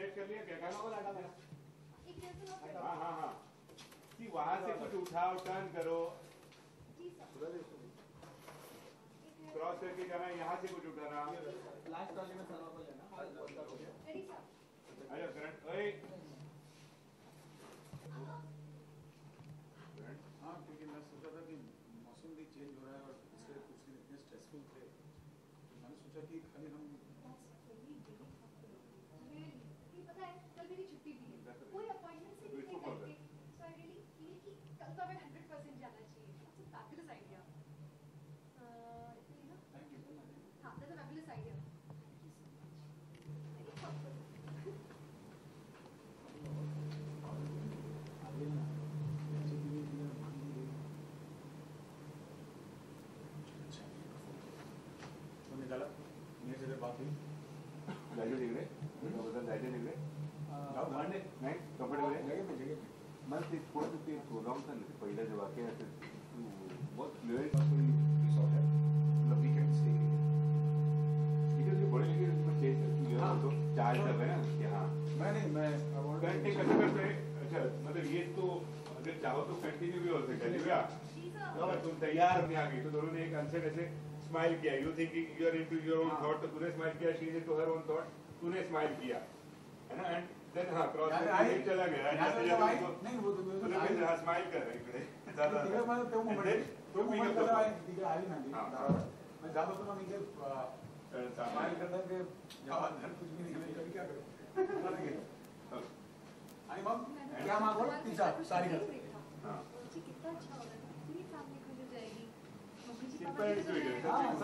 Set कर लिया क्या? हाँ हाँ हाँ, वहां से कुछ उठाओ, टर्न करो, क्रॉस करके जाना, यहाँ से कुछ उठाना। लास्ट ट्रॉली में थर्माकोल लेना। अरे करंट, ओए हाँ, क्योंकि मैं सोचा था कि मौसम भी चेंज हो रहा है और इससे कुछ दिन इतने स्ट्रेसफुल थे, तो मैंने सोचा कि खाली हम पता है कल मेरी छुट्टी भी है, कोई अपॉइंटमेंट से नहीं करके, सो आई रियली फील कि कल तो हमें 100% जाना चाहिए। That's a fabulous idea. Thank you. हाँ, दैट्स अ फैबुलस आइडिया। निकाला मेरे से बात हुई, लाइटें दिख रहे, बदल लाइटें दिख रहे, नहीं कंफर्टेबल है जगह पे मस्त। इस फोन पे प्रोग्राम था ना पहले जब आके ऐसे बहुत क्लियर मतलब वीकेंड स्टे ठीक है, बड़े लेके उसमें चेंज तो चार्ज सब है ना कि हाँ मैं करंट कैसे करते हैं। अच्छा मतलब ये तो अगर चाहो तो कंटिन्यू भी हो सकता है क्या? अगर तुम तैयार नहीं आ गई तो दोनों ने एक आंसर ऐसे स्माइल किया, you thinking you are into your own thought, तो तूने स्माइल किया, she is into her own thought, तूने स्माइल किया है ना, एंड देन हाँ क्रॉस करके चला गया। नहीं वो तो हाँ स्माइल कर रहे इकडे ज्यादा तिकडे मला तो मोमेंट कसा आहे तिकडे आली ना मी मैं जात होतो ना, मी जे स्माइल करतात ते जेव्हा घर कुछ भी निकले कभी क्या करो आणि मग क्या मागो पिझ्झा सारी घर हाँ कितना अच्छा होगा, पूरी फैमिली खुश हो जाएगी। सिंपल इक्वेशन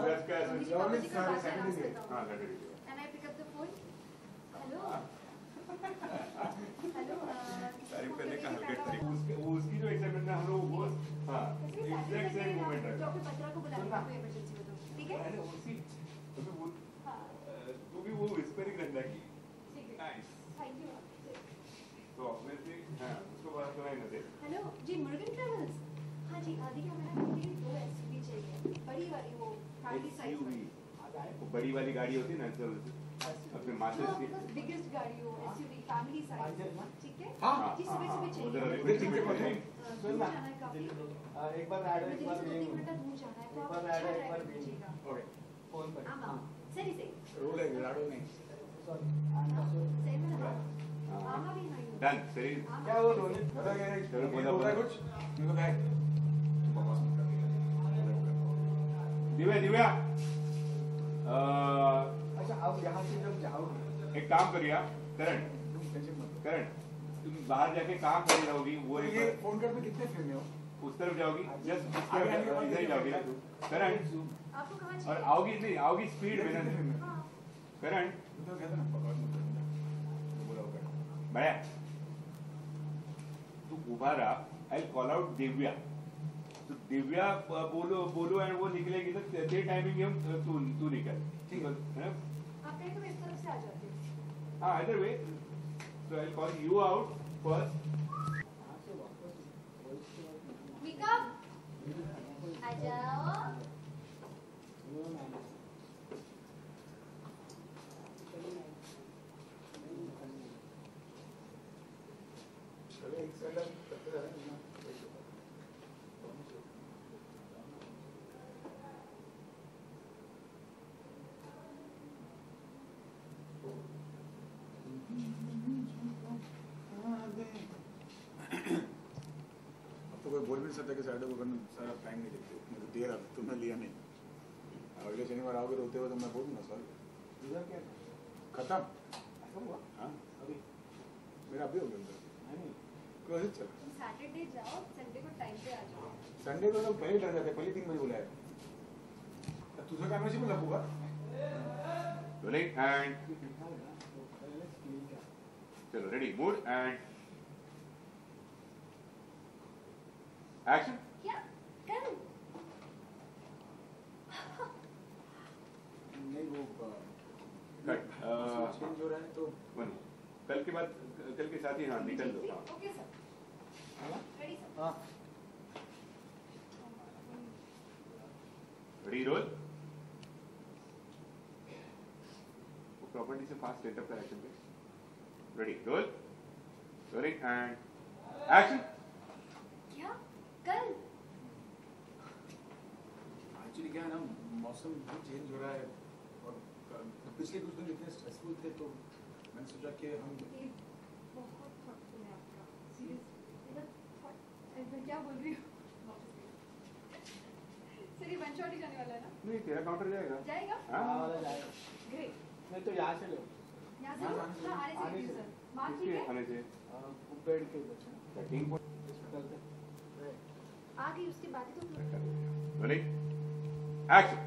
हाँ And I pick up the phone. Hello. Hello. तारीफ करने का हल्का तरीका उसकी जो एक्साइटमेंट है हम लोग वो हाँ एग्जैक्ट सेम मोमेंट है। डॉक्टर पत्रा को बुलाना कोई इमरजेंसी हो तो ठीक है। अरे उसी तू भी वो विस्परिंग रहता है कि नाइस थैंक यू। तो ऑब्वियसली हाँ उसको बात तो है ना दे। हेलो जी, मुर्गन ट्रैवल्स। हाँ जी, आदि का मैंने के लिए 2 एसयूवी चाहिए, बड़ी वाली वो फैमिली साइज में। वो बड़ी वाली गाड़ी होती है ना तो अपने माथे से बिगेस्ट गाड़ी हो एसयूवी फैमिली साइज, ठीक है। हाँ, जिस सुबह सुबह चाहिए। उधर दूर जाना है काफी, एक बार ऐड एक बार 2-3 घंटा दूर जाना है तो आप एक बार अच्छा ऐड एक बार ड्राइवर भेजिएगा। ओके फोन पर हाँ सही सही रोल है लाडो नहीं सॉरी सही में हाँ हाँ भी नहीं डन सही क्या वो रोने बता क्या है चलो, बोला, बोला बोला। कुछ मेरे को है बकवास मत कर दिव्या दिव्या अच्छा अब यहाँ से जब जाओगे एक काम करिए आप करण तुम टेंशन मत करण तुम बाहर जाके कहाँ खड़ी रहोगी वो लो एक ये बार फोन कर में कितने फिल्म हो उस तरफ जाओगी जस्ट आगे आने के बाद इधर ही जाओगी ना करण आपको कहाँ और चाहिए? आओगी नहीं आओगी स्पीड में ना हाँ करण तो कहते ना बकवास मत कर बोला होगा भैया तू उभा रहा आई कॉल आउट दिव्या तो दिव्या बोलो बोलो एंड वो निकलेगी तो ते टाइमिंग हम तू निकल ठीक है आप कहें तो मैं इस तरफ से आ जाती हूँ। हाँ either way so I'll call you out first Mika आ जाओ। चलो एक साइड करते जा रहे हैं अब तो कोई बोल भी नहीं सकता कि सैटरडे को करना सारा टाइम नहीं देखते मैं तो दिया तुमने लिया नहीं अगले शनिवार आओगे रोते हुए तो मैं बोलूँगा सर इधर क्या खत्म ऐसा हुआ हाँ अभी मेरा अभी हो गया नहीं क्लोज चल तुम सैटरडे जाओ, संडे को टाइम पे आ जाओ। संडे को तो पहले डर जाते पहले 3 बजे बुलाया तुझे काय माहिती पण लपूगा rolling and चलो ready mood and action क्या कल? नहीं वो कट चेंज हो रहा है तो वन कल के बाद कल के साथ ही हाँ निकल दो हाँ ओके सर, रेडी सर। हाँ ready roll वो प्रॉपर्टी से फास्ट सेटअप का एक्शन पे Ready, roll. Rolling and action. क्या कल एक्चुअली क्या है ना, मौसम भी चेंज हो रहा है और पिछले कुछ दिन इतने स्ट्रेसफुल थे, तो मैंने सोचा कि हम ये बहुत thoughtful है आपका सीरियस मैं क्या बोल रही हूँ सर ये वन शॉट ही जाने वाला है ना नहीं तेरा काउंटर जाएगा जाएगा हाँ वाला जाएगा ग्रेट नहीं तो यहाँ से लो यहाँ से हाँ आने से आने से। सर मार्क ठीक है आने से बेड के उधर से बैटिंग चलते आ गई उसके बाद ही तो Rolling action.